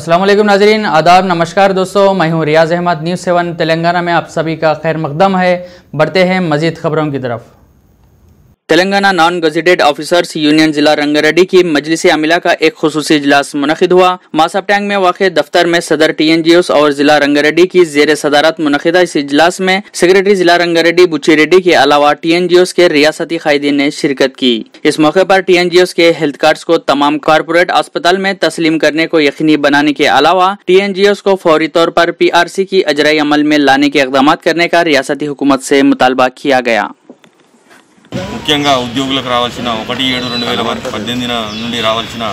अस्सलाम वालेकुम नाज़रीन, आदाब, नमस्कार दोस्तों। मैं हूं रियाज अहमद। न्यूज़ 7 तेलंगाना में आप सभी का खैर मकदम है। बढ़ते हैं मजीद खबरों की तरफ। Telangana non gazetted officers union जिला रंगारेड्डी की मजलिस अमिला का एक खुसूसी इजलास मुनक़िद हुआ। मासापटैंग में वाक़ दफ्तर में सदर TNGOs और जिला रंगारेड्डी की जेर सदारत मुनक़िदा इस इजलास में सेक्रेटरी जिला रंगारेड्डी बुच्ची रेड्डी के अलावा TNGOs के रियासती कायदीन ने शिरकत की। इस मौके पर TNGOs के हेल्थ कार्ड्स को तमाम कॉर्पोरेट अस्पताल में तस्लीम करने को यकीनी बनाने के अलावा TNGOs को फौरी तौर पर PRC की अजराई अमल में लाने के इक़दाम करने का रियासती हुकूमत से मुतालबा किया गया। ముఖ్యంగా ఉద్యోగులకు రావాల్సిన 1/7/2018 నుండి రావాల్సిన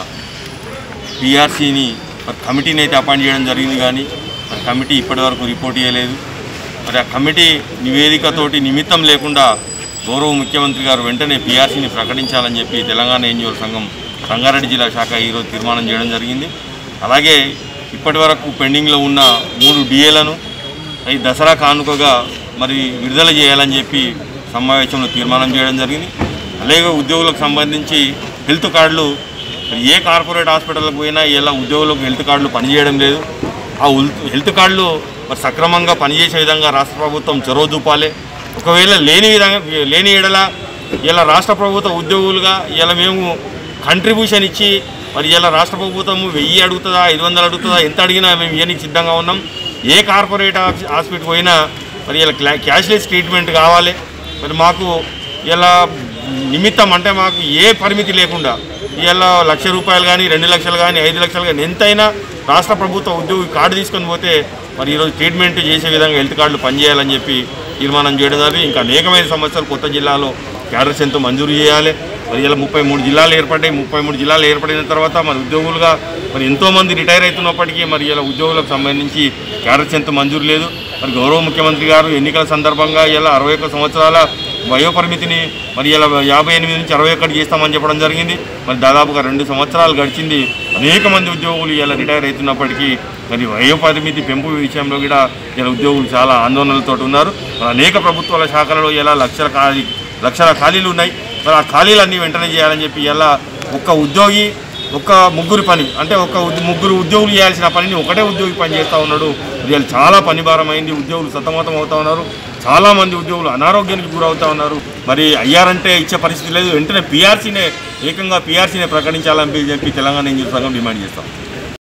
PRCని కమిటీని అయితే అపాయింట్ చేయడం జరిగింది, కానీ కమిటీ ఇప్పటివరకు రిపోర్ట్ చేయలేదు. మరి ఆ కమిటీ నివేదికతోటి నిమిత్తం లేకుండా గౌరవ ముఖ్యమంత్రి గారు వెంటనే PRCని ప్రకటించాలని చెప్పి తెలంగాణ NGO సంఘం రంగారెడ్డి జిల్లా శాఖ ఈరోజు తీర్మానం చేయడం జరిగింది. అలాగే ఇప్పటివరకు పెండింగ్లో ఉన్న 3 DAలను ఈ దసరా కానుకగా మరి విడుదల చేయాలని చెప్పి సమావేశంలో తీర్మానం చేయడం జరిగింది. అలాగే ఉద్యోగులకు సంబంధించి హెల్త్ కార్డులు ఏ కార్పొరేట్ హాస్పిటల్కి పోయినా ఇలా ఉద్యోగులకు హెల్త్ కార్డులు పనిచేయడం లేదు. ఆ హెల్త్ కార్డులు మరి సక్రమంగా పనిచేసే విధంగా రాష్ట్ర ప్రభుత్వం చొరవ చూపాలి. ఒకవేళ లేని ఎడల ఇలా రాష్ట్ర ప్రభుత్వ ఉద్యోగులుగా ఇలా మేము కంట్రిబ్యూషన్ ఇచ్చి మరి ఇలా రాష్ట్ర ప్రభుత్వం 1000 అడుగుతుందా, 500 అడుగుతుందా, ఎంత అడిగినా మేము ఇవ్వడానికి సిద్ధంగా ఉన్నాం. ఏ కార్పొరేట్ హాస్పిటల్ పోయినా మరి ఇలా క్యాష్లెస్ ట్రీట్మెంట్ కావాలి. మరి మాకు ఇలా నిమిత్తం అంటే మాకు ఏ పరిమితి లేకుండా ఇలా ₹1,00,000 కానీ 2 లక్షలు కానీ 5 లక్షలు కానీ ఎంతైనా రాష్ట్ర ప్రభుత్వ ఉద్యోగి కార్డు తీసుకొని పోతే మరి ఈరోజు ట్రీట్మెంట్ చేసే విధంగా హెల్త్ కార్డులు పనిచేయాలని చెప్పి తీర్మానం చేయడం జరిగింది. ఇంకా అనేకమైన సమస్యలు కొత్త జిల్లాలో క్యాడర్ స్ట్రెంత్ మంజూరు చేయాలి. మరి ఇలా 33 జిల్లాలు ఏర్పడ్డాయి. 33 జిల్లాలు ఏర్పడిన తర్వాత మరి ఉద్యోగులుగా మరి ఎంతోమంది రిటైర్ అవుతున్నప్పటికీ మరి ఇలా ఉద్యోగులకు సంబంధించి క్యాడర్ స్ట్రెంత్ మంజూరు లేదు. మరి గౌరవ ముఖ్యమంత్రి గారు ఎన్నికల సందర్భంగా ఇలా 61 సంవత్సరాల వయోపరిమితిని మరి ఇలా 58 నుంచి 61 చేస్తామని చెప్పడం జరిగింది. మరి దాదాపుగా 2 సంవత్సరాలు గడిచింది. అనేక మంది ఉద్యోగులు ఇలా రిటైర్ అవుతున్నప్పటికీ మరి వయోపరిమితి పెంపు విషయంలో కూడా ఇలా ఉద్యోగులు చాలా ఆందోళనలతో ఉన్నారు. మరి అనేక ప్రభుత్వాల శాఖలలో ఇలా లక్షల ఖాళీలు ఉన్నాయి. మరి ఆ ఖాళీలన్నీ వెంటనే చేయాలని చెప్పి ఇలా ఒక్క ఉద్యోగి ముగ్గురు పని అంటే ముగ్గురు ఉద్యోగులు చేయాల్సిన పనిని ఒకటే ఉద్యోగి పని చేస్తూ ఉన్నాడు. ఇది చాలా పనిభారమైంది. ఉద్యోగులు సతమతం అవుతూ ఉన్నారు. చాలామంది ఉద్యోగులు అనారోగ్యానికి గురవుతూ ఉన్నారు. మరి అయ్యారంటే ఇచ్చే పరిస్థితి లేదు. వెంటనే PRCనే ప్రకటించాలని చెప్పి తెలంగాణ NGO సంఘం డిమాండ్ చేస్తాం.